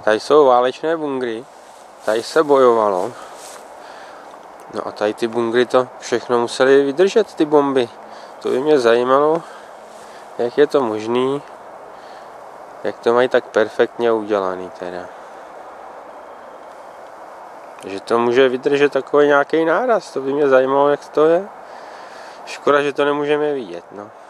Tady jsou válečné bunkry, tady se bojovalo. No a tady ty bunkry to všechno museli vydržet, ty bomby. To by mě zajímalo, jak je to možný, jak to mají tak perfektně udělaný teda. Že to může vydržet takový nějaký náraz, to by mě zajímalo, jak to je. Škoda, že to nemůžeme vidět, no.